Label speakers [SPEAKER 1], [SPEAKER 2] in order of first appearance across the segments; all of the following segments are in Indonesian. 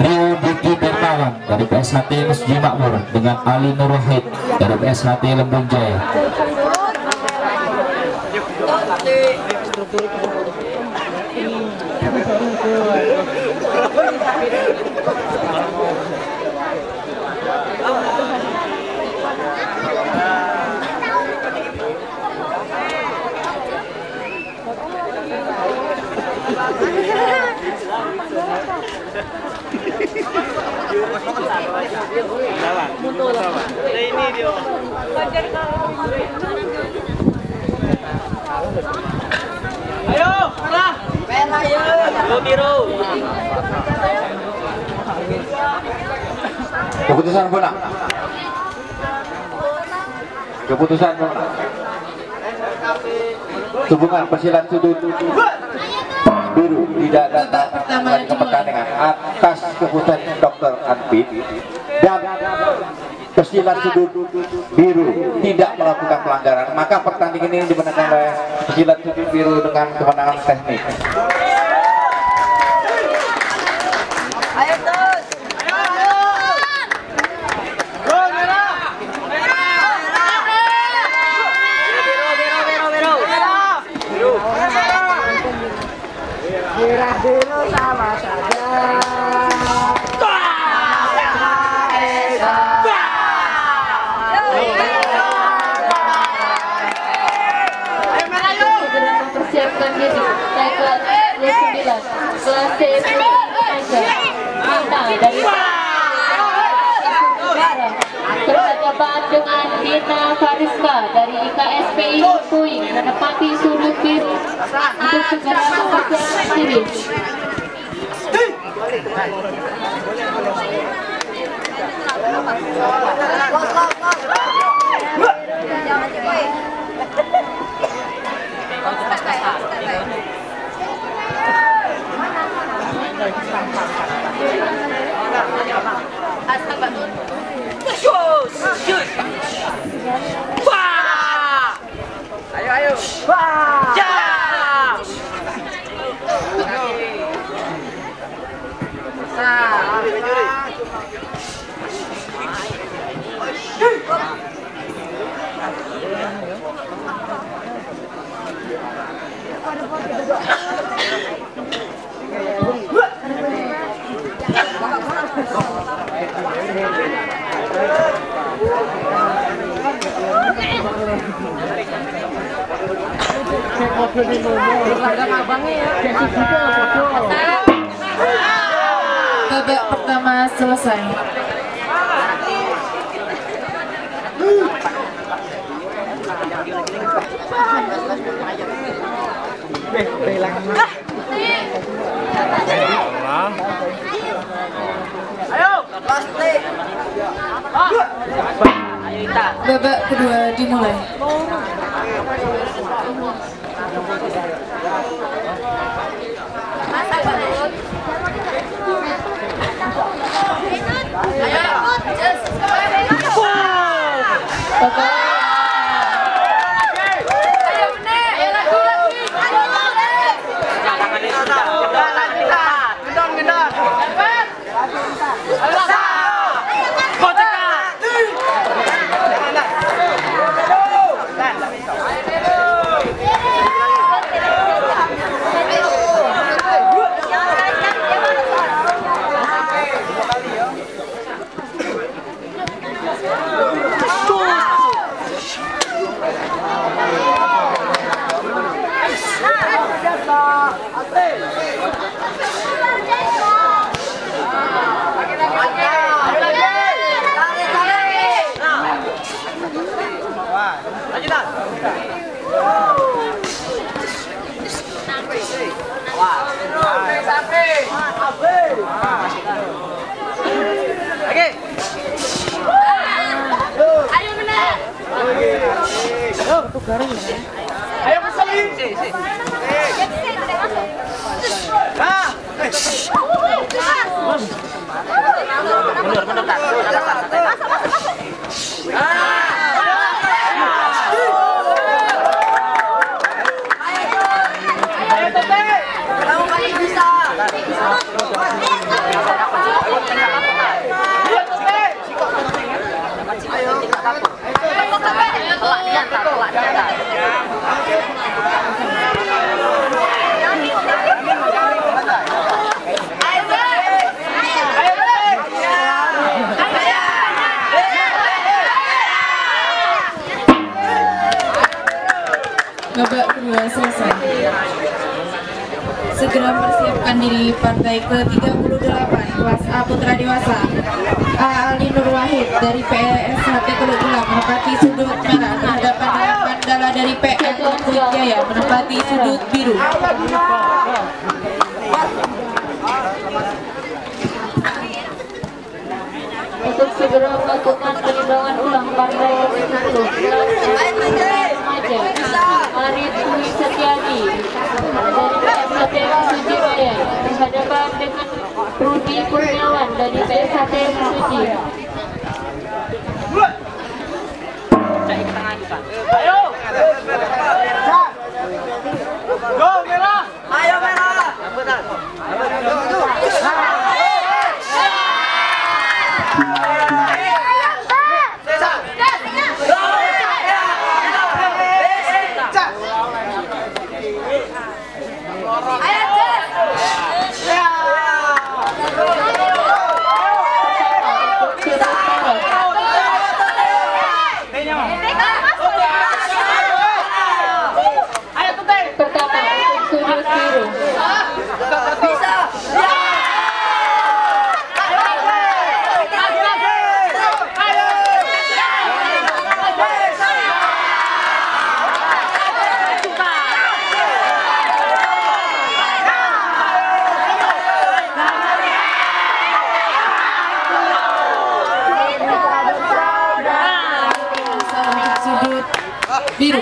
[SPEAKER 1] Rio Diki Bertawan dari PSHT Masjid Makmur dengan Ali Nur Wahid dari PSHT Lembung Jaya.
[SPEAKER 2] Ini dia. Ayo, merah. Merah ya. Biru.
[SPEAKER 3] Keputusan bola. Keputusan bola. Hubungan pesilat sudut biru tidak datang ke pertandingan atas keputusan Dr. Anpit, dan pesilat sudut biru tidak melakukan pelanggaran, maka pertandingan ini dimenangkan oleh pesilat sudut biru dengan kemenangan teknik.
[SPEAKER 2] Ayo terus. Biru sama saja.
[SPEAKER 4] Mempersiapkan diri naik kelas 29 kelas C Minta dari berhadapan dengan Dina Fariska dari IKSPI Puing menepati sudut biru untuk segera mempersiapkan diri.
[SPEAKER 2] Ayo. Wah. Ya.
[SPEAKER 4] Babak pertama selesai.
[SPEAKER 2] Ayo, pasti.
[SPEAKER 4] Babak kedua dimulai.
[SPEAKER 2] Ayo kesini. Ayo,
[SPEAKER 5] menyatakan diri partai ke-38 kelas A Putra Dewasa Ali Nur Wahid dari PSHT Teluk Gula menempati sudut merah berhadapan dengan Mandala dari PN Jaya menempati sudut biru.
[SPEAKER 4] Untuk segera melakukan penindakan ulang partai ke-10 remaja Arif Dwi Setiadi dari PSHT Suci Raya berhadapan dengan Rudi Kurniawan dari PSHT Suci.
[SPEAKER 2] Ayo. Go merah. Ayo merah.
[SPEAKER 4] Pertama untuk sudut biru.
[SPEAKER 5] Sudut biru.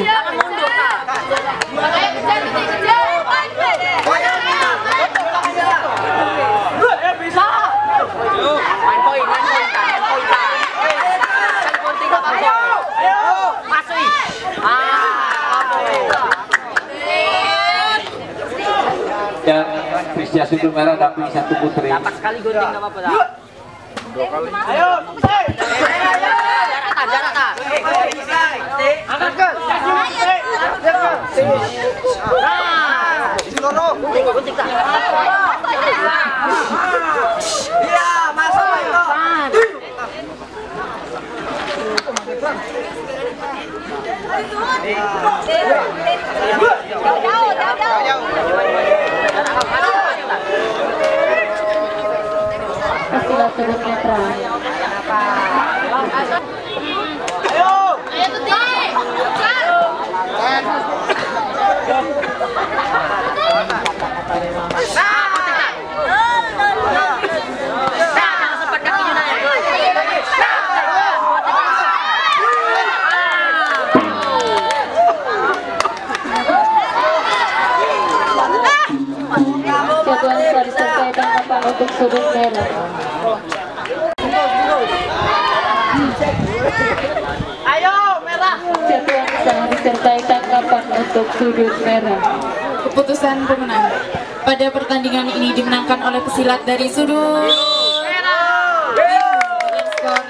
[SPEAKER 3] Dan Kristia sudut merah dapat satu putri.
[SPEAKER 2] Dapat sekali gunting enggak apa-apa dah. Ayo, jarak tak. Angkat ke. Gunting tak. Iya, masuk itu.
[SPEAKER 4] Pastilah sudut netral. Jadwal sudah disertai tanggapan untuk sudut merah.
[SPEAKER 2] Ayo merah.
[SPEAKER 4] Jadwal sudah disertai tanggapan untuk sudut merah.
[SPEAKER 5] Keputusan pemenang pada pertandingan ini dimenangkan oleh pesilat dari sudut biru dengan skor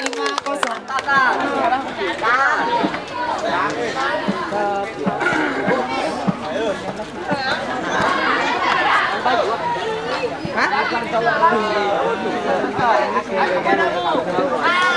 [SPEAKER 5] 5-0.